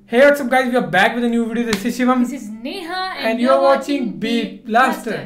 Hey, what's up guys, we are back with a new video. This is Shivam. This is Neha and you're watching Beat Blaster.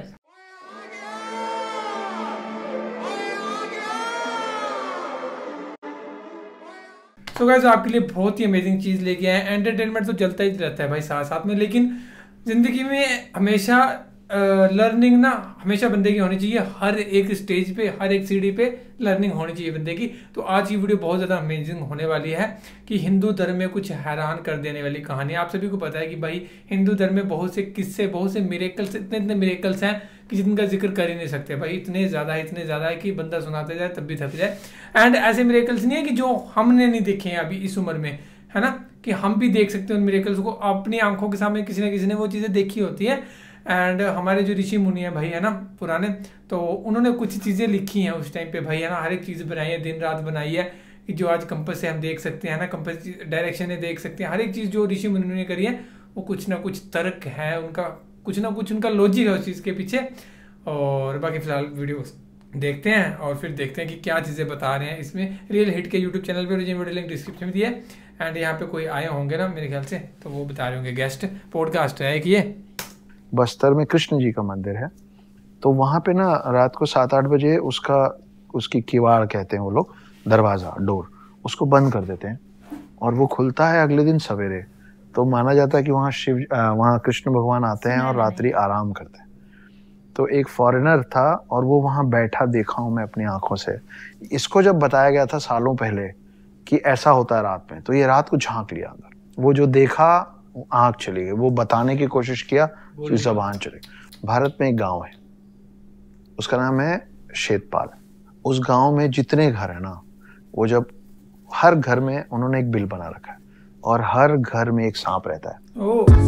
तो guys आपके लिए बहुत ही amazing चीज़ लेके आए हैं। Entertainment तो चलता ही रहता है भाई साथ साथ में, लेकिन ज़िंदगी में हमेशा लर्निंग ना हमेशा बंदे की होनी चाहिए। हर एक स्टेज पे, हर एक सीढ़ी पे लर्निंग होनी चाहिए बंदे की। तो आज की वीडियो बहुत ज़्यादा अमेजिंग होने वाली है कि हिंदू धर्म में कुछ हैरान कर देने वाली कहानी। आप सभी को पता है कि भाई हिंदू धर्म में बहुत से किस्से, बहुत से मिरेकल्स, इतने मिरेकल्स हैं कि जिनका जिक्र कर ही नहीं सकते भाई। इतने ज़्यादा है कि बंदा सुनाते जाए तब भी थक जाए। एंड ऐसे मिरेकल्स नहीं है कि जो हमने नहीं देखे हैं अभी इस उम्र में, है ना, कि हम भी देख सकते हैं उन मिरेकल्स को अपनी आंखों के सामने। किसी न किसी ने वो चीज़ें देखी होती है। एंड हमारे जो ऋषि मुनि है भाई, है ना, पुराने, तो उन्होंने कुछ चीज़ें लिखी हैं उस टाइम पे भाई, है ना। हर एक चीज़ बनाई है, दिन रात बनाई है कि जो आज कंपास से हम देख सकते हैं ना, कंपास डायरेक्शन है देख सकते हैं। हर एक चीज़ जो ऋषि मुनि ने करी है वो कुछ ना कुछ तर्क है उनका, कुछ ना कुछ उनका लॉजिक है उस चीज़ के पीछे। और बाकी फिलहाल वीडियो देखते हैं और फिर देखते हैं कि क्या चीज़ें बता रहे हैं इसमें। रियल हिट के यूट्यूब चैनल पे वीडियो लिंक डिस्क्रिप्शन में दिया है। एंड यहाँ पे कोई आए होंगे ना मेरे ख्याल से, तो वो बता रहे होंगे। गेस्ट पॉडकास्ट है कि ये बस्तर में कृष्ण जी का मंदिर है। तो वहाँ पे ना रात को 7-8 बजे उसकी किवाड़ कहते हैं वो लोग, दरवाज़ा, डोर, उसको बंद कर देते हैं और वो खुलता है अगले दिन सवेरे। तो माना जाता है कि वहाँ कृष्ण भगवान आते हैं और रात्रि आराम करते हैं। तो एक फॉरेनर था और वो वहाँ बैठा, देखा हूँ मैं अपनी आंखों से। इसको जब बताया गया था सालों पहले कि ऐसा होता है रात में, तो ये रात को झांक लिया अंदर। वो जो देखा, आंख चली गई। वो बताने की कोशिश किया, फिर जबान चली। भारत में एक गांव है, उसका नाम है शेतपाल। उस गांव में जितने घर है ना, वो जब हर घर में उन्होंने एक बिल बना रखा है और हर घर में एक सांप रहता है।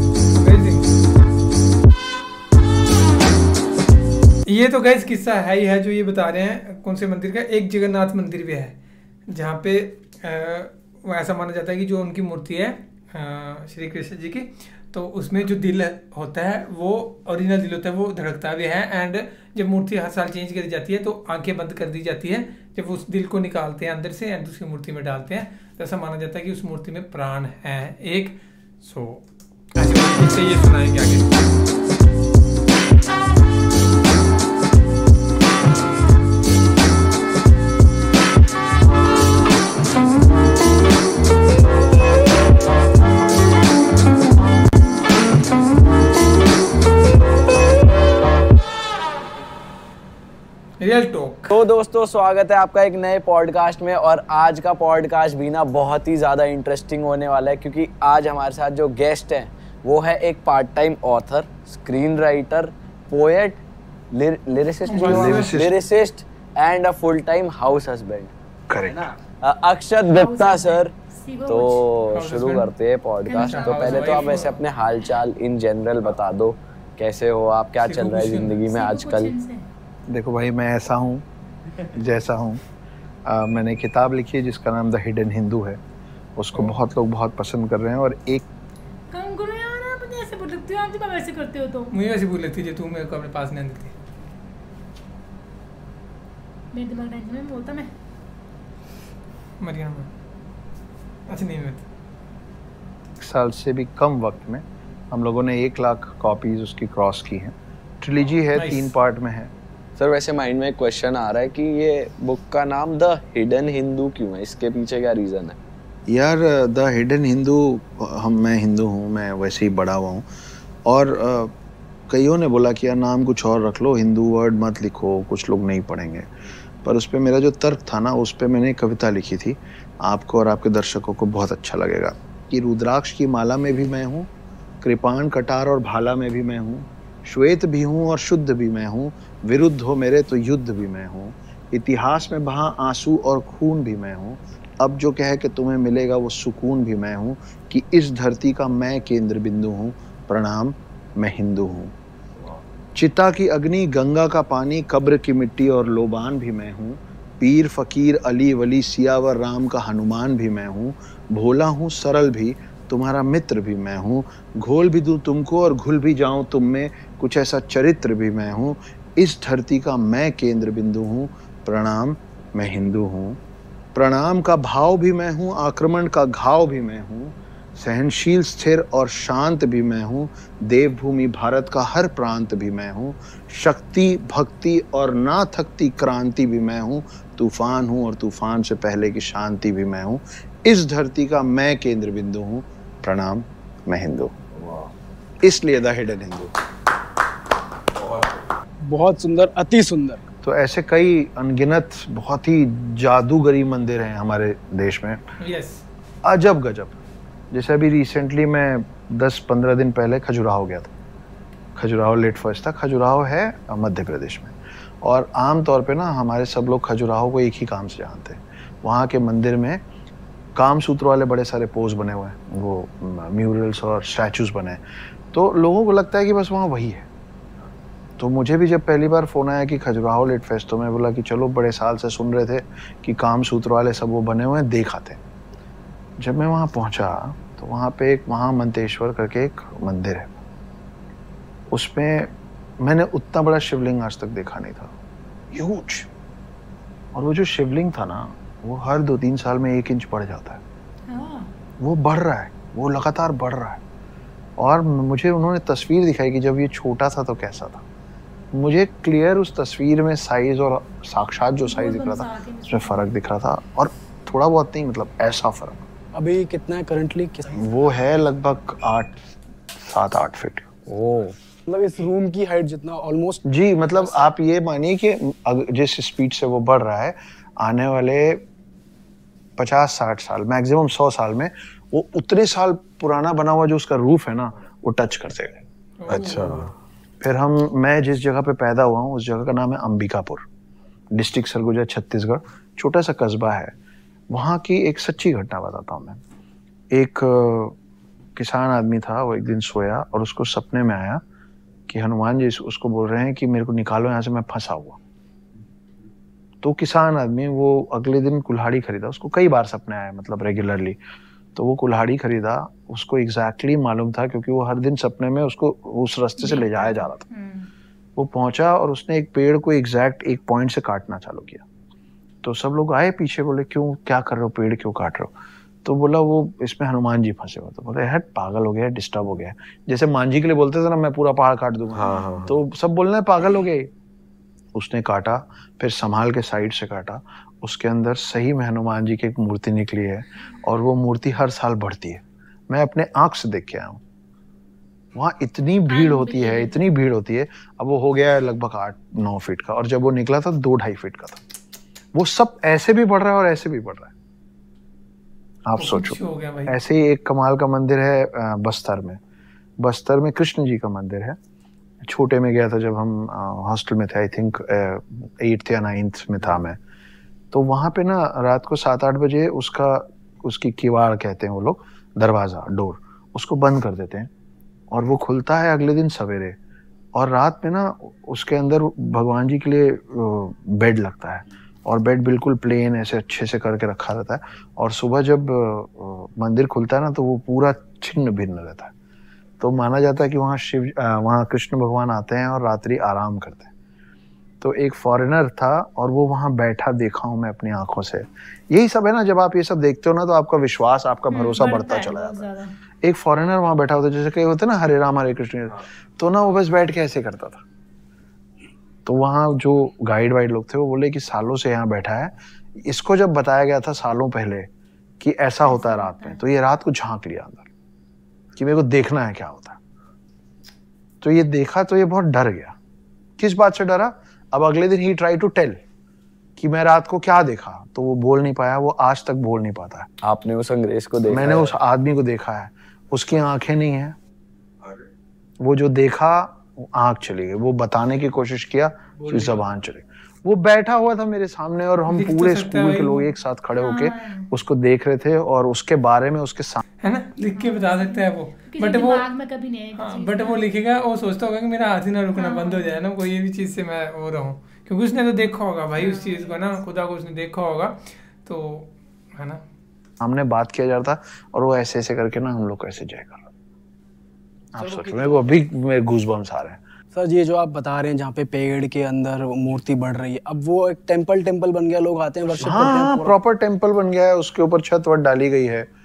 ये तो गाइस किस्सा है ही है जो ये बता रहे हैं। कौन से मंदिर का? एक जगन्नाथ मंदिर भी है जहाँ पे वो ऐसा माना जाता है कि जो उनकी मूर्ति है श्री कृष्ण जी की, तो उसमें जो दिल होता है वो ओरिजिनल दिल होता है, वो धड़कता भी है। एंड जब मूर्ति हर साल चेंज करी जाती है तो आंखें बंद कर दी जाती है। जब उस दिल को निकालते हैं अंदर से एंड दूसरी मूर्ति में डालते हैं, तो ऐसा माना जाता है कि उस मूर्ति में प्राण है एक। सो ऐसे ये सुनाएंगे आगे। तो दोस्तों, स्वागत है आपका एक नए पॉडकास्ट में। और आज का पॉडकास्ट भी ना बहुत ही ज़्यादा इंटरेस्टिंग होने वाला है, क्योंकि आज हमारे साथ जो गेस्ट हैं वो है एक part time author, screen writer, poet, lyricist and a full time house husband. Correct. Akshat Gupta sir. तो शुरू करते हैं पॉडकास्ट। तो पहले तो आप वैसे अपने हालचाल इन जनरल बता दो, कैसे हो आप, क्या चल रहा है ज़िंदगी में आजकल? देखो भाई, मैं ऐसा हूँ जैसा हूँ। मैंने किताब लिखी है जिसका नाम द हिडन हिंदू है। उसको बहुत लोग बहुत पसंद कर रहे हैं। और एक ऐसे बोल लेती हो आप, जब ऐसे करते हो तो मुझे ऐसे बोल लेती है तू मेरे को अपने पास नहीं आती। मेरे दिमाग टेंशन में बोलता मैं मरियम। अच्छा नहीं, मैं 1 साल से भी कम वक्त में हम लोगों ने 1 लाख कॉपीज उसकी क्रॉस की हैं। ट्रिलॉजी है, 3 पार्ट में है। सर वैसे माइंड में एक क्वेश्चन आ रहा है कि ये बुक का नाम द हिडन हिंदू क्यों है? इसके पीछे क्या रीज़न है? यार द हिडन हिंदू, मैं हिंदू हूँ, मैं वैसे ही बड़ा हुआ हूँ। और कईयों ने बोला कि यार नाम कुछ और रख लो, हिंदू वर्ड मत लिखो, कुछ लोग नहीं पढ़ेंगे। पर उस पर मेरा जो तर्क था ना, उस पर मैंने एक कविता लिखी थी। आपको और आपके दर्शकों को बहुत अच्छा लगेगा कि रुद्राक्ष की माला में भी मैं हूँ, कृपाण, कटार और भाला में भी मैं हूँ, श्वेत भी हूँ और शुद्ध भी मैं हूँ, विरुद्ध हो मेरे तो युद्ध भी मैं हूँ, इतिहास में बहा आंसू और खून भी मैं हूँ, अब जो कहे कि तुम्हें मिलेगा वो सुकून भी मैं हूँ, कि इस धरती का मैं केंद्र बिंदु हूँ, प्रणाम मैं हिंदू हूँ। चिता की अग्नि, गंगा का पानी, कब्र की मिट्टी और लोबान भी मैं हूँ, पीर फकीर अली वली सियावर राम का हनुमान भी मैं हूँ, भोला हूँ सरल भी, तुम्हारा मित्र भी मैं हूँ, घोल भी दूँ तुमको और घुल भी जाऊँ तुम में, कुछ ऐसा चरित्र भी मैं हूँ, इस धरती का मैं केंद्र बिंदु हूँ, प्रणाम मैं हिंदू हूँ। प्रणाम का भाव भी मैं हूँ, आक्रमण का घाव भी मैं हूँ, सहनशील, स्थिर और शांत भी मैं हूँ। देवभूमि भारत का हर प्रांत भी मैं हूँ। शक्ति, भक्ति और ना थकती क्रांति भी मैं हूँ। तूफान हूँ और तूफान से पहले की शांति भी मैं हूँ। इस धरती का मैं केंद्र बिंदु हूँ। प्रणाम, मैं हिंदू। इसलिए द हिडन हिंदू। बहुत सुंदर, अति सुंदर। तो ऐसे कई अनगिनत बहुत ही जादूगरी मंदिर हैं हमारे देश में। यस। अजब गजब। जैसे अभी रिसेंटली मैं 10-15 दिन पहले खजुराहो गया था। खजुराहो लेट फर्स्ट था। खजुराहो है मध्य प्रदेश में, और आम तौर पे ना हमारे सब लोग खजुराहो को एक ही काम से जानते हैं। वहाँ के मंदिर में काम सूत्र वाले बड़े सारे पोज बने हुए हैं, वो म्यूरल्स और स्टैचूज बने हैं, तो लोगों को लगता है कि बस वहाँ वही है। तो मुझे भी जब पहली बार फ़ोन आया कि खजुराहो लेट फेस्ट, तो मैं बोला कि चलो, बड़े साल से सुन रहे थे कि काम सूत्र वाले सब वो बने हुए हैं, देख आते। जब मैं वहाँ पहुँचा तो वहाँ पे एक महामंतेश्वर करके एक मंदिर है। उसमें मैंने उतना बड़ा शिवलिंग आज तक देखा नहीं था, ह्यूज। और वो जो शिवलिंग था ना, वो हर 2-3 साल में 1 इंच बढ़ जाता है। वो बढ़ रहा है, वो लगातार बढ़ रहा है। और मुझे उन्होंने तस्वीर दिखाई कि जब ये छोटा था तो कैसा था। मुझे क्लियर उस तस्वीर में साइज और साक्षात जो साइज दिख रहा था, उसमें फ़र्क दिख रहा था। और थोड़ा बहुत नहीं, मतलब ऐसा फ़र्क। अभी कितना है करंटली? वो है लगभग 7-8 फीट। ओह, मतलब इस रूम की हाइट जितना ऑलमोस्ट। जी, मतलब आप ये मानिए कि जिस स्पीड से वो बढ़ रहा है, आने वाले 50-60 साल, मैक्सिमम 100 साल में वो उतने साल पुराना बना हुआ जो उसका रूफ है ना, वो टच कर देगा। अच्छा। फिर मैं जिस जगह पे पैदा हुआ हूँ, उस जगह का नाम है अंबिकापुर, डिस्ट्रिक्ट सरगुजा, छत्तीसगढ़। छोटा सा कस्बा है। वहाँ की एक सच्ची घटना बताता हूँ मैं। एक किसान आदमी था, वो एक दिन सोया और उसको सपने में आया कि हनुमान जी उसको बोल रहे हैं कि मेरे को निकालो यहाँ से, मैं फंसा हुआ। तो किसान आदमी वो अगले दिन कुल्हाड़ी खरीदा। उसको कई बार सपने आए, मतलब रेगुलरली। तो वो कुल्हाड़ी खरीदा, उसको एग्जैक्टली मालूम था क्योंकि वो हर दिन सपने में उसको उस रास्ते से ले जाया जा रहा था। वो पहुंचा और उसने एक पेड़ को एग्जैक्ट एक पॉइंट से काटना चालू किया। तो सब लोग आए पीछे, बोले क्यों, क्या कर रहे हो, पेड़ क्यों काट रहे हो? तो बोला वो इसमें हनुमान जी फंसे हुए। तो बोले हट, पागल हो गया, डिस्टर्ब हो गया। जैसे मांझी के लिए बोलते थे ना, मैं पूरा पहाड़ काट दूंगा। हाँ। तो सब बोलना है पागल हो गए। उसने काटा, फिर संभाल के साइड से काटा। उसके अंदर सही में हनुमान जी की एक मूर्ति निकली है, और वो मूर्ति हर साल बढ़ती है। मैं अपने आंख से देख के आया हूँ। वहाँ इतनी भीड़ होती है, इतनी भीड़ होती है। अब वो हो गया है लगभग 8-9 फीट का, और जब वो निकला था 2-2.5 फीट का था। वो सब ऐसे भी बढ़ रहा है और ऐसे भी बढ़ रहा है। आप सोचो। ऐसे ही एक कमाल का मंदिर है बस्तर में। बस्तर में कृष्ण जी का मंदिर है। छोटे में गया था जब हम हॉस्टल में थे, आई थिंक 8th या 9th में था मैं। तो वहाँ पे ना रात को 7-8 बजे उसकी किवाड़ कहते हैं वो लोग, दरवाज़ा, डोर, उसको बंद कर देते हैं, और वो खुलता है अगले दिन सवेरे। और रात में ना उसके अंदर भगवान जी के लिए बेड लगता है, और बेड बिल्कुल प्लेन ऐसे अच्छे से करके रखा रहता है। और सुबह जब मंदिर खुलता है ना, तो वो पूरा छिन्न भिन्न रहता है। तो माना जाता है कि वहाँ कृष्ण भगवान आते हैं और रात्रि आराम करते हैं। तो एक फॉरेनर था और वो वहाँ बैठा, देखा हूँ मैं अपनी आंखों से। यही सब है ना, जब आप ये सब देखते हो ना, तो आपका विश्वास, आपका भरोसा बढ़ता चला जाता है। एक फॉरेनर वहाँ बैठा होता, जैसे कई होते ना हरे राम हरे कृष्ण, तो ना वो बस बैठ के ऐसे करता था। तो वहाँ जो गाइड वाइड लोग थे, वो बोले कि सालों से यहाँ बैठा है। इसको जब बताया गया था सालों पहले कि ऐसा होता है रात में, तो ये रात को झांक लिया अंदर कि मेरे को देखना है क्या होता है। तो ये देखा तो ये बहुत डर गया। किस बात से डरा? अब अगले दिन ही ट्राई टू टेल कि मैं रात को क्या देखा, तो वो बोल नहीं पाया। वो आज तक बोल नहीं पाता है। आपने उस अंग्रेज को देखा? मैंने उस आदमी को देखा है। उसकी आंखें नहीं है। वो जो देखा, आंख चली गई। वो बताने की कोशिश किया, फिर जबान चली। वो बैठा हुआ था मेरे सामने, और हम पूरे स्कूल के लोग एक साथ खड़े होके उसको देख रहे थे, और उसके बारे में उसके सामने, है ना, लिख के बता सकते हैं वो। बट वो कभी नहीं, बट वो लिखेगा, वो सोचता होगा कि मेरा हाथ ही ना रुकना बंद हो जाए ना, कोई भी चीज से मैं वो रहूं, क्योंकि उसने तो देखा होगा भाई उस चीज को ना, खुदा को उसने देखा होगा। तो है ना, हमने बात किया जा रहा था, और वो ऐसे ऐसे करके ना हम लोग को ऐसे जय कर रहा। आप सोचो, मेरे को अभी मेरे गूज़बम्स आ रहे हैं। सर, ये जो आप बता रहे हैं जहाँ पे पेड़ के अंदर मूर्ति बढ़ रही है, अब वो एक टेम्पल बन गया, लोग आते हैं वर्शिप करते हैं। प्रॉपर टेम्पल बन गया है। उसके ऊपर छत वत डाली गई है।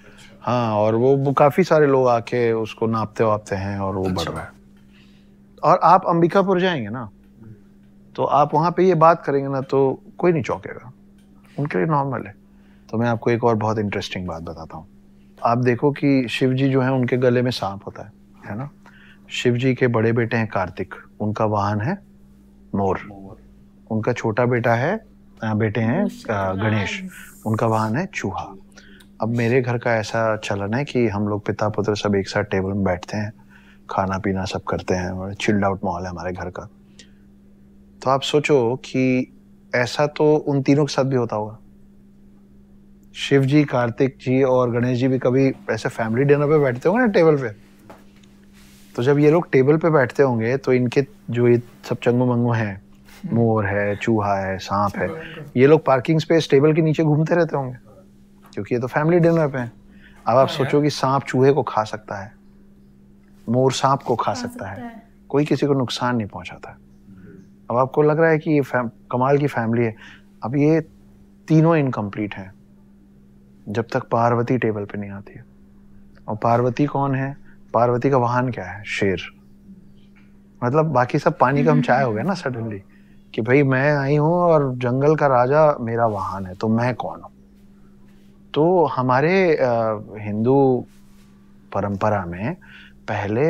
हाँ, और वो काफी सारे लोग आके उसको नापते वापते हैं और वो बढ़ रहा है। और आप अंबिकापुर जाएंगे ना, तो आप वहां पे ये बात करेंगे ना तो कोई नहीं चौंकेगा, उनके लिए नॉर्मल है। तो मैं आपको एक और बहुत इंटरेस्टिंग बात बताता हूँ। आप देखो कि शिव जी जो है उनके गले में सांप होता है ना। शिव जी के बड़े बेटे हैं कार्तिक, उनका वाहन है मोर। उनका छोटा बेटा है बेटे हैं गणेश, उनका वाहन है चूहा। अब मेरे घर का ऐसा चलन है कि हम लोग पिता पुत्र सब एक साथ टेबल में बैठते हैं, खाना पीना सब करते हैं, चिल्ड आउट माहौल है हमारे घर का। तो आप सोचो कि ऐसा तो उन तीनों के साथ भी होता होगा। शिव जी, कार्तिक जी और गणेश जी भी कभी ऐसे फैमिली डिनर पे बैठते होंगे ना टेबल पे। तो जब ये लोग टेबल पे बैठते होंगे तो इनके जो ये सब चंगू मंगू हैं, मोर है, चूहा है, सांप है, ये लोग पार्किंग स्पेस टेबल के नीचे घूमते रहते होंगे, क्योंकि ये तो फैमिली डिनर पे है। अब आप सोचो कि सांप चूहे को खा सकता है, मोर सांप को खा सकता है, कोई किसी को नुकसान नहीं पहुंचाता है। अब आपको लग रहा है कि ये कमाल की फैमिली है। अब ये तीनों इनकम्प्लीट हैं जब तक पार्वती टेबल पे नहीं आती है। और पार्वती कौन है? पार्वती का वाहन क्या है? शेर। मतलब बाकी सब पानी कम चाय हो गया ना सडनली, कि भाई मैं आई हूं और जंगल का राजा मेरा वाहन है, तो मैं कौन हूं? तो हमारे हिंदू परंपरा में पहले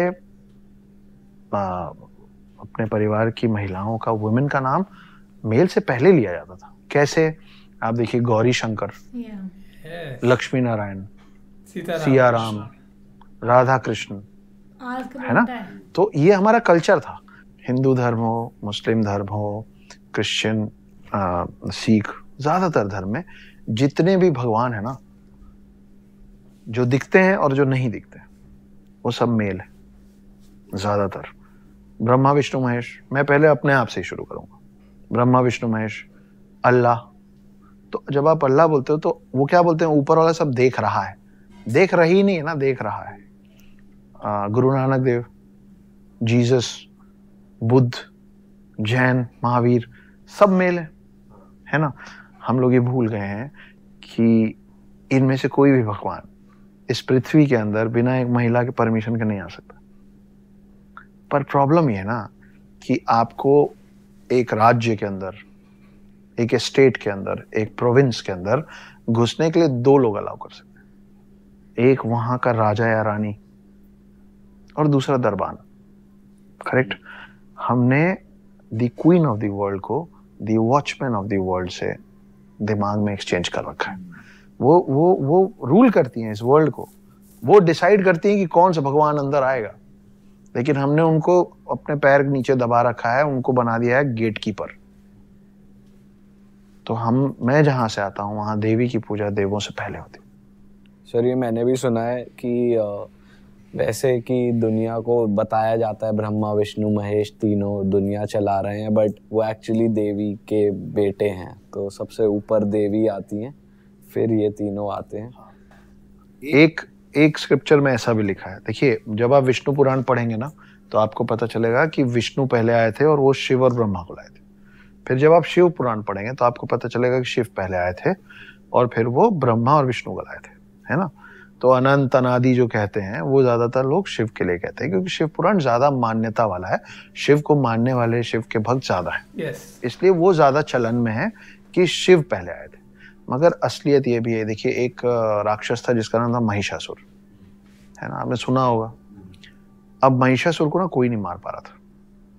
अपने परिवार की महिलाओं का, वुमेन का नाम मेल से पहले लिया जाता था। कैसे? आप देखिए, गौरी शंकर, लक्ष्मी नारायण, सिया राम, राधा कृष्ण, है ना। तो ये हमारा कल्चर था। हिंदू धर्म हो, मुस्लिम धर्म हो, क्रिश्चियन, सिख, ज्यादातर धर्म में जितने भी भगवान है ना, जो दिखते हैं और जो नहीं दिखते, वो सब मेल है ज्यादातर। ब्रह्मा विष्णु महेश, मैं पहले अपने आप से ही शुरू करूंगा। ब्रह्मा विष्णु महेश, अल्लाह। तो जब आप अल्लाह बोलते हो तो वो क्या बोलते हैं? ऊपर वाला सब देख रहा है, देख रही नहीं है ना, देख रहा है। गुरु नानक देव, जीसस, बुद्ध, जैन, महावीर, सब मेल है ना। हम लोग ये भूल गए हैं कि इनमें से कोई भी भगवान इस पृथ्वी के अंदर बिना एक महिला के परमिशन के नहीं आ सकता। पर प्रॉब्लम ये है ना कि आपको एक राज्य के अंदर, एक स्टेट के अंदर, एक प्रोविंस के अंदर घुसने के लिए 2 लोग अलाउ कर सकते हैं। एक वहां का राजा या रानी और दूसरा दरबान। करेक्ट? हमने the queen of the world को the watchman of the world से दिमाग में एक्सचेंज कर रखा है। वो रूल करती हैं इस वर्ल्ड को, वो डिसाइड करती हैं कि कौन सा भगवान अंदर आएगा। लेकिन हमने उनको अपने पैर के नीचे दबा रखा है, उनको बना दिया है गेट कीपर। तो मैं जहां से आता हूं वहां देवी की पूजा देवों से पहले होती। सर, ये मैंने भी सुना है कि वैसे कि दुनिया को बताया जाता है ब्रह्मा विष्णु महेश तीनों दुनिया चला रहे हैं, बट वो एक्चुअली देवी के बेटे हैं। तो सबसे ऊपर देवी आती हैं, फिर ये तीनों आते हैं। एक स्क्रिप्चर में ऐसा भी लिखा है। देखिए, जब आप विष्णु पुराण पढ़ेंगे ना तो आपको पता चलेगा कि विष्णु पहले आए थे और वो शिव और ब्रह्मा को लाए थे। फिर जब आप शिव पुराण पढ़ेंगे तो आपको पता चलेगा कि शिव पहले आए थे और फिर वो ब्रह्मा और विष्णु को लाए थे, है ना। तो अनंत अनादि जो कहते हैं वो ज्यादातर लोग शिव के लिए कहते हैं, क्योंकि शिव पुराण ज्यादा मान्यता वाला है, शिव को मानने वाले, शिव के भक्त ज्यादा है। इसलिए वो ज्यादा चलन में है कि शिव पहले आए थे। मगर असलियत ये भी है। देखिए, एक राक्षस था जिसका नाम था महिषासुर, है ना, आपने सुना होगा। अब महिषासुर को ना कोई नहीं मार पा रहा था,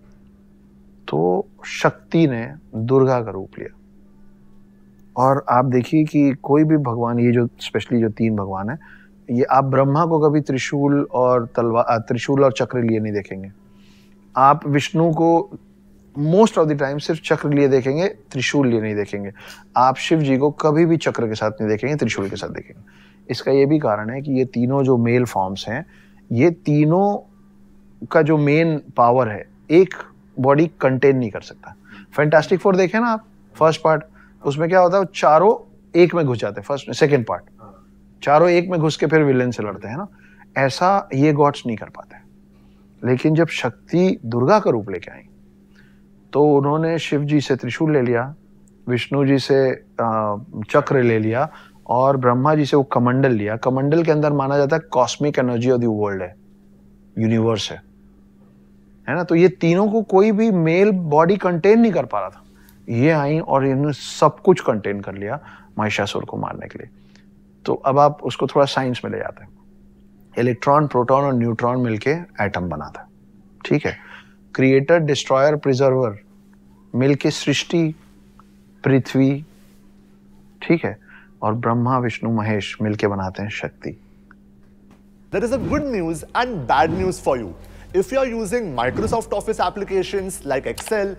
तो शक्ति ने दुर्गा का रूप लिया। और आप देखिए कि कोई भी भगवान, ये जो स्पेशली जो 3 भगवान है, ये आप ब्रह्मा को कभी त्रिशूल और चक्र लिए नहीं देखेंगे। आप विष्णु को मोस्ट ऑफ द टाइम सिर्फ चक्र लिए देखेंगे, त्रिशूल लिए नहीं देखेंगे। आप शिव जी को कभी भी चक्र के साथ नहीं देखेंगे, त्रिशूल के साथ देखेंगे। इसका ये भी कारण है कि ये तीनों जो मेल फॉर्म्स हैं, ये तीनों का जो मेन पावर है, एक बॉडी कंटेन नहीं कर सकता। फैंटास्टिक फोर देखें ना आप, फर्स्ट पार्ट, उसमें क्या होता है, चारों एक में घुस जाते हैं। फर्स्ट सेकंड पार्ट, चारों एक में घुस के फिर विलेन से लड़ते हैं ना। ऐसा ये गॉड्स नहीं कर पाते। लेकिन जब शक्ति दुर्गा का रूप लेके आई तो उन्होंने शिव जी से त्रिशूल ले लिया, विष्णु जी से चक्र ले लिया और ब्रह्मा जी से वो कमंडल लिया। कमंडल के अंदर माना जाता है cosmic energy of the world है, यूनिवर्स है ना। तो ये तीनों को कोई भी मेल बॉडी कंटेन नहीं कर पा रहा था, ये आई और इन्होंने सब कुछ कंटेन कर लिया महिषासुर को मारने के लिए। तो अब आप उसको थोड़ा साइंस में ले जाते हैं। इलेक्ट्रॉन, प्रोटॉन और न्यूट्रॉन मिलके एटम बनाता है, ठीक है। क्रिएटर, डिस्ट्रॉयर, प्रिजर्वर मिलके सृष्टि, पृथ्वी, ठीक है। और ब्रह्मा, विष्णु, महेश मिलके बनाते हैं शक्ति। There is a good news and bad news for you. If you are using Microsoft Office applications like Excel,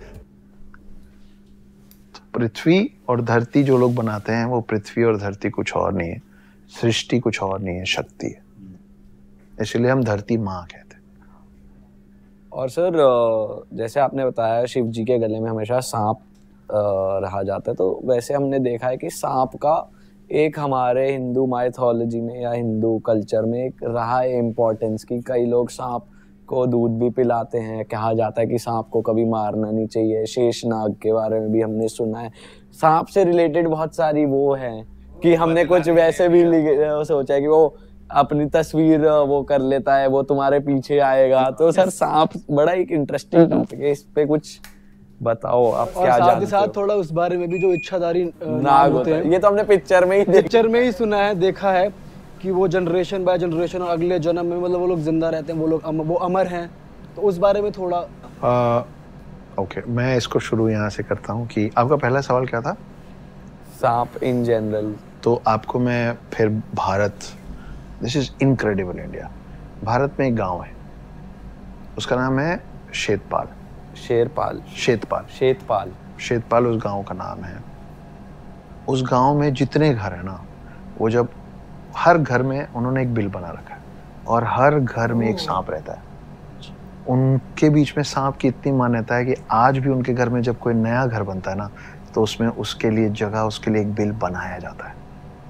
पृथ्वी और धरती जो लोग बनाते हैं वो पृथ्वी और धरती कुछ और नहीं है, सृष्टि कुछ और नहीं है, शक्ति है। इसलिए हम धरती माँ कहते हैं। और सर जैसे आपने बताया शिव जी के गले में हमेशा सांप रहा जाता है, तो वैसे हमने देखा है कि सांप का एक हमारे हिंदू माइथोलॉजी में या हिंदू कल्चर में एक रहा है इम्पोर्टेंस की कई लोग सांप को दूध भी पिलाते हैं। कहा जाता है कि सांप को कभी मारना नहीं चाहिए। शेषनाग के बारे में भी हमने सुना है। सांप से रिलेटेड बहुत सारी वो है कि हमने कुछ वैसे भी सोचा है कि वो अपनी तस्वीर वो कर लेता है, वो तुम्हारे पीछे आएगा। तो सर सांप बड़ा एक इंटरेस्टिंग टॉपिक है, इस पे कुछ बताओ आप क्या जानते हो। साथ ही साथ थोड़ा उस बारे में भी जो इच्छाधारी नाग होते हैं, ये तो हमने पिक्चर में ही सुना है, देखा है कि वो जनरेशन बाय जनरेशन और अगले जन्म में मतलब वो लोग जिंदा रहते हैं, वो लोग वो अमर हैं। तो उस बारे में थोड़ा ओके, मैं इसको शुरू यहाँ से करता हूँ कि आपका पहला सवाल क्या था? सांप इन जनरल। तो आपको मैं फिर Bharat, this is incredible India. Bharat में एक गांव है, उसका नाम है शेतपाल। शेतपाल उस गांव का नाम है। उस गांव में जितने घर है ना, वो जब हर घर में उन्होंने एक बिल बना रखा है और हर घर में एक सांप रहता है। उनके बीच में सांप की इतनी मान्यता है कि आज भी उनके घर में जब कोई नया घर बनता है ना, तो उसमें उसके लिए जगह, उसके लिए एक बिल बनाया जाता है।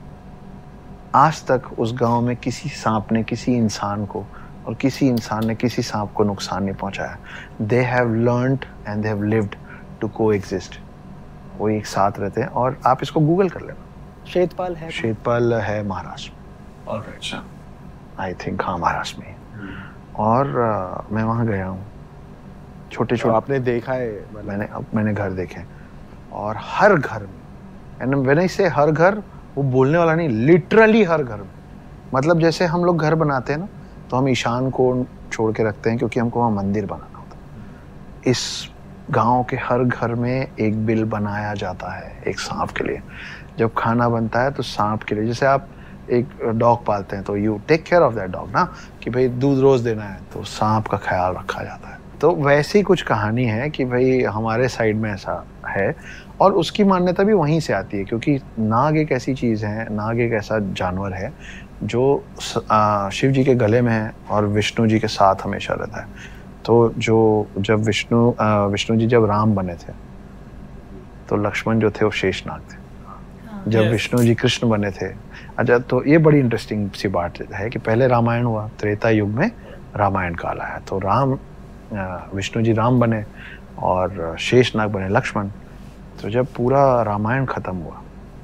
आज तक उस गांव में किसी सांप ने किसी इंसान को और किसी इंसान ने किसी सांप को नुकसान नहीं पहुंचाया। They have learned and they have lived to coexist. वो एक साथ रहते हैं और आप इसको गूगल कर लेना। शेतपाल है महाराष्ट्र में। आई थिंक हाँ, महाराष्ट्र में। और मैं वहाँ गया हूँ। छोटे छोटे आपने देखा है? मैंने घर देखे और हर घर में, एंड व्हेन आई से हर घर, वो बोलने वाला नहीं, लिटरली हर घर में। मतलब जैसे हम लोग घर बनाते हैं ना, तो हम ईशान को छोड़ के रखते हैं क्योंकि हमको वहाँ मंदिर बनाना होता है। इस गांव के हर घर में एक बिल बनाया जाता है एक सांप के लिए। जब खाना बनता है तो सांप के लिए, जैसे आप एक डॉग पालते हैं तो you take care of that dog ना, कि भाई दूध रोज देना है, तो सांप का ख्याल रखा जाता है। तो वैसी कुछ कहानी है कि भाई हमारे साइड में ऐसा है और उसकी मान्यता भी वहीं से आती है, क्योंकि नाग एक ऐसी चीज़ है, नाग एक ऐसा जानवर है जो शिव जी के गले में है और विष्णु जी के साथ हमेशा रहता है। तो जब विष्णु जी जब राम बने थे, तो लक्ष्मण जो थे वो शेषनाग थे। जब विष्णु जी कृष्ण बने थे, अच्छा, तो ये बड़ी इंटरेस्टिंग सी बात है कि पहले रामायण हुआ, त्रेता युग में रामायण काल आया, तो विष्णु जी राम बने और शेषनाग बने लक्ष्मण। तो जब पूरा रामायण खत्म हुआ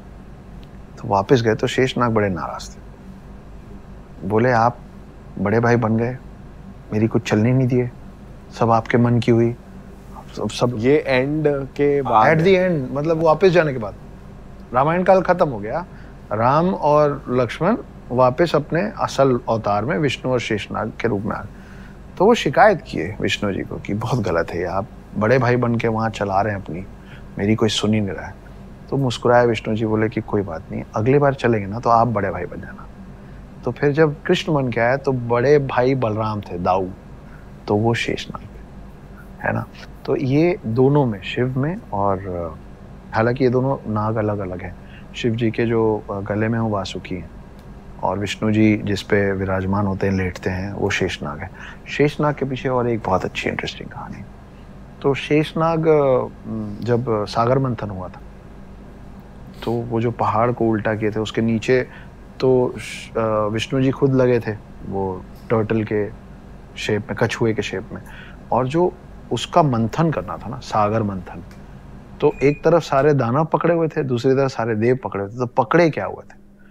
तो वापस गए तो शेषनाग बड़े नाराज थे। बोले आप बड़े भाई बन गए, मेरी कुछ चलने नहीं दिए, सब आपके मन की हुई। सब ये एंड के बाद, एट द एंड, मतलब वापस जाने के बाद रामायण काल खत्म हो गया, राम और लक्ष्मण वापस अपने असल अवतार में विष्णु और शेषनाग के रूप में आ गए। तो वो शिकायत किए विष्णु जी को कि बहुत गलत है, आप बड़े भाई बन के वहाँ चला रहे हैं अपनी, मेरी कोई सुन ही नहीं रहा है। तो मुस्कुराए विष्णु जी, बोले कि कोई बात नहीं, अगली बार चलेंगे ना तो आप बड़े भाई बन जाना। तो फिर जब कृष्ण बन के आया तो बड़े भाई बलराम थे, दाऊ, तो वो शेषनाग थे, है ना। तो ये दोनों में, शिव में, और हालांकि ये दोनों नाग अलग अलग हैं। शिव जी के जो गले में वो वासुकी हैं और विष्णु जी जिस पे विराजमान होते हैं, लेटते हैं, वो शेषनाग है। शेषनाग के पीछे और एक बहुत अच्छी इंटरेस्टिंग कहानी। तो शेषनाग जब सागर मंथन हुआ था, तो वो जो पहाड़ को उल्टा किए थे, उसके नीचे तो विष्णु जी खुद लगे थे, वो टर्टल के शेप में, कछुए के शेप में, और जो उसका मंथन करना था ना, सागर मंथन, तो एक तरफ सारे दानव पकड़े हुए थे, दूसरी तरफ सारे देव पकड़े हुए थे। तो पकड़े क्या हुए थे?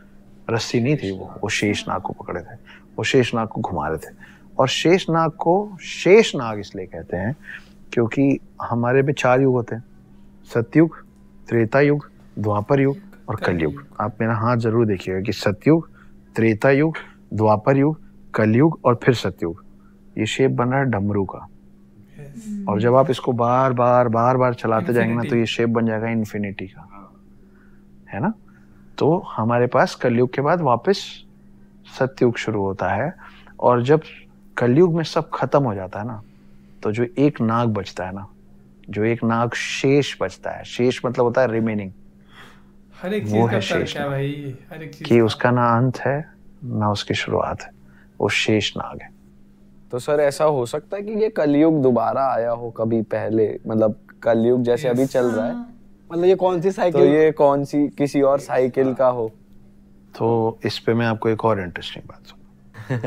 रस्सी नहीं थी, वो शेषनाग को पकड़े थे, वो शेषनाग को घुमा रहे थे। और शेषनाग को शेषनाग इसलिए कहते हैं क्योंकि हमारे में 4 युग होते हैं, सतयुग, त्रेता युग, द्वापर युग और कलयुग। आप मेरा हाथ जरूर देखिएगा कि सतयुग, त्रेता युग, द्वापर युग, कलयुग और फिर सतयुग। ये शेप बन रहा है डमरू का। और जब आप इसको बार बार चलाते जाएंगे ना तो ये शेप बन जाएगा इन्फिनिटी का, है ना। तो हमारे पास कलयुग के बाद वापस सतयुग शुरू होता है। और जब कलयुग में सब खत्म हो जाता है ना, तो जो एक नाग बचता है ना, जो एक नाग शेष बचता है, शेष मतलब होता है रिमेनिंग, हर एक वो चीज है का तर्क शेष है भाई, हर एक चीज कि उसका ना अंत है ना उसकी शुरुआत है, वो शेष नाग है। तो सर ऐसा हो सकता है कि ये कलयुग दोबारा आया हो कभी पहले, मतलब कलयुग जैसे अभी चल रहा है, मतलब ये कौन सी तो साइकिल, ये कौन सी किसी और साइकिल का हो। तो इस पे मैं आपको एक और इंटरेस्टिंग बात सुना।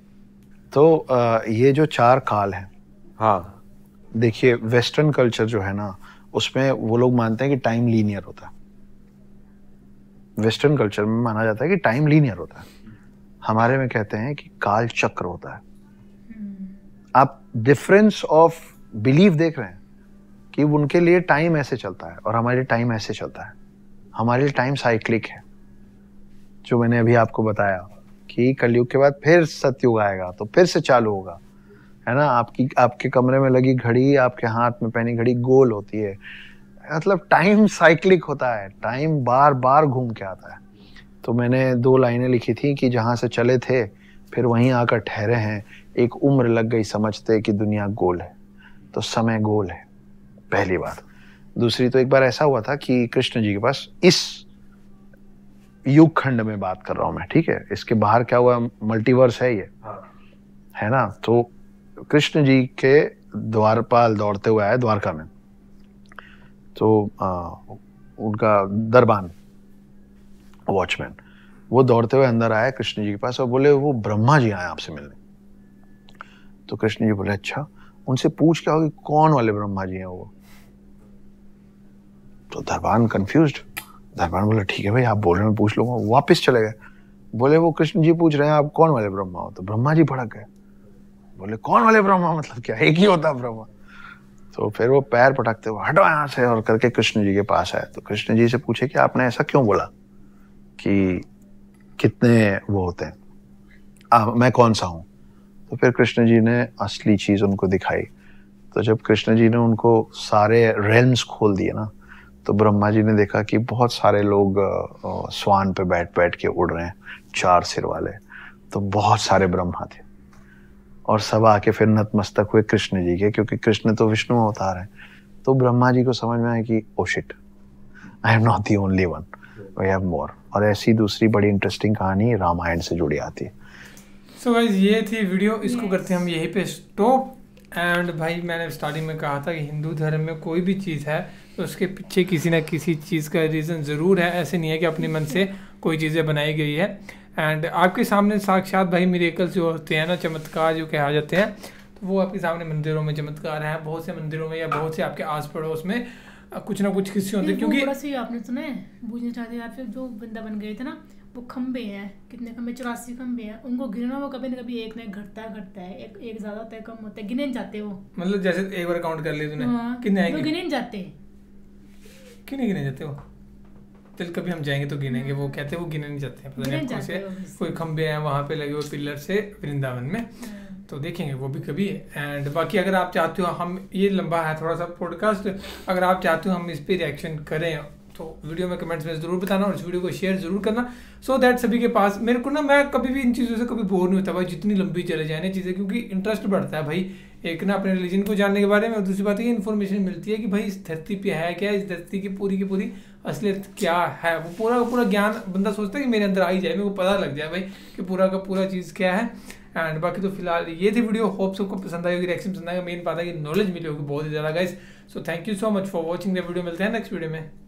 तो ये जो 4 काल हैं, हाँ, देखिए वेस्टर्न कल्चर जो है ना, उसमें वो लोग मानते हैं कि टाइम लीनियर होता है। वेस्टर्न कल्चर में माना जाता है कि टाइम लीनियर होता है, हमारे में कहते हैं कि काल चक्र होता है। आप डिफरेंस ऑफ बिलीफ देख रहे हैं कि उनके लिए टाइम ऐसे चलता है और हमारे लिए टाइम ऐसे चलता है। हमारे लिए टाइम साइक्लिक है, जो मैंने अभी आपको बताया कि कलयुग के बाद फिर सतयुग आएगा तो फिर से चालू होगा, है ना। आपके कमरे में लगी घड़ी, आपके हाथ में पहनी घड़ी गोल होती है, मतलब टाइम साइक्लिक होता है, टाइम बार बार घूम के आता है। तो मैंने 2 लाइनें लिखी थी कि जहां से चले थे फिर वहीं आकर ठहरे हैं, एक उम्र लग गई समझते कि दुनिया गोल है, तो समय गोल है, पहली बात। दूसरी, तो एक बार ऐसा हुआ था कि कृष्ण जी के पास, इस युग खंड में बात कर रहा हूं मैं, ठीक है, इसके बाहर क्या हुआ, मल्टीवर्स है ये, है ना। तो कृष्ण जी के द्वारपाल दौड़ते हुए आए द्वारका में, तो उनका दरबान वॉचमैन, वो दौड़ते हुए अंदर आए कृष्ण जी के पास और बोले वो ब्रह्मा जी आए आपसे मिलने। तो कृष्ण जी बोले अच्छा, उनसे पूछ क्या होगी कौन वाले ब्रह्मा जी हैं वो। तो दरबान कंफ्यूज्ड, दरबान बोले ठीक है भाई आप बोल रहे हैं पूछ लूंगा। वापस चले गए, बोले वो कृष्ण जी पूछ रहे हैं आप कौन वाले ब्रह्मा हो। तो ब्रह्मा जी भड़क गए, बोले कौन वाले ब्रह्मा, मतलब क्या एक ही होता ब्रह्मा। तो फिर वो पैर पटकते हुए हटो यहाँ से और करके कृष्ण जी के पास आए। तो कृष्ण जी से पूछे कि आपने ऐसा क्यों बोला कि कितने वो होते हैं, मैं कौन सा हूं। तो फिर कृष्ण जी ने असली चीज उनको दिखाई। तो जब कृष्ण जी ने उनको सारे रेल्म्स खोल दिए ना, तो ब्रह्मा जी ने देखा कि बहुत सारे लोग स्वान पे बैठ बैठ के उड़ रहे हैं, 4 सिर वाले। तो बहुत सारे ब्रह्मा थे और सब आके फिर नतमस्तक हुए कृष्ण जी के, क्योंकि कृष्ण तो विष्णु अवतार है। तो ब्रह्मा जी को समझ में आया कि oh shit, I am not the only one, we have more. और ऐसी दूसरी बड़ी इंटरेस्टिंग कहानी रामायण से जुड़ी आती है। सो गाइस ये थी वीडियो, इसको करते हैं हम यहीं पे स्टॉप। एंड भाई मैंने स्टार्टिंग में कहा था कि हिंदू धर्म में कोई भी चीज़ है तो उसके पीछे किसी ना किसी चीज़ का रीज़न ज़रूर है, ऐसे नहीं है कि अपने मन से कोई चीज़ें बनाई गई है। एंड आपके सामने साक्षात भाई मिरेकल्स जो होते हैं ना, चमत्कार जो कहा जाते हैं, तो वो आपके सामने मंदिरों में चमत्कार हैं। बहुत से मंदिरों में या बहुत से आपके आस पड़ोस में कुछ ना कुछ किस्से होते हैं। क्योंकि बड़ा सी आपने सुना है, पूछना चाहते यार, फिर जो बंदा बन गए थे ना, वो खंबे हैं, कितने खंबे, 84 खंबे हैं, उनको गिनना वो कभी ना कभी एक ना एक घटता है, एक ज्यादा होता है कम होता है, गिने नहीं जाते वो। मतलब जैसे एक बार काउंट कर लिया तूने, हाँ, कितने आएंगे, वो गिने नहीं जाते। क्यों नहीं गिने जाते वो? चल कभी हम जाएंगे तो गिनेंगे। वो कहते हैं वो गिने नहीं जाते हैं, पता नहीं कौन से कोई खंबे हैं वहाँ पे लगे हुए पिलर से वृंदावन में, तो देखेंगे वो भी कभी। एंड बाकी अगर आप चाहते हो, हम ये लंबा है थोड़ा सा पॉडकास्ट, अगर आप चाहते हो हम इस पर रिएक्शन करें तो वीडियो में कमेंट्स में ज़रूर बताना और इस वीडियो को शेयर ज़रूर करना, सो दैट सभी के पास। मेरे को ना, मैं कभी भी इन चीज़ों से कभी बोर नहीं होता भाई, जितनी लंबी चले जाए ना चीज़ें, क्योंकि इंटरेस्ट बढ़ता है भाई, एक ना अपने रिलीजन को जानने के बारे में, और दूसरी बात ये इन्फॉर्मेशन मिलती है कि भाई इस धरती पे है क्या, इस धरती की पूरी असलियत क्या है। वो पूरा का पूरा ज्ञान बंदा सोचता है कि मेरे अंदर आ ही जाए, मेरे को पता लग जाए भाई कि पूरा का पूरा चीज़ क्या है। एंड बाकी तो फिलहाल ये थी वीडियो, होप सबको पसंद आई होगी, रिएक्शन पसंद आएगा, मेन बात है कि नॉलेज मिली होगी बहुत ही ज़्यादा guys. So thank you so much for watching the video, मिलते हैं नेक्स्ट वीडियो में।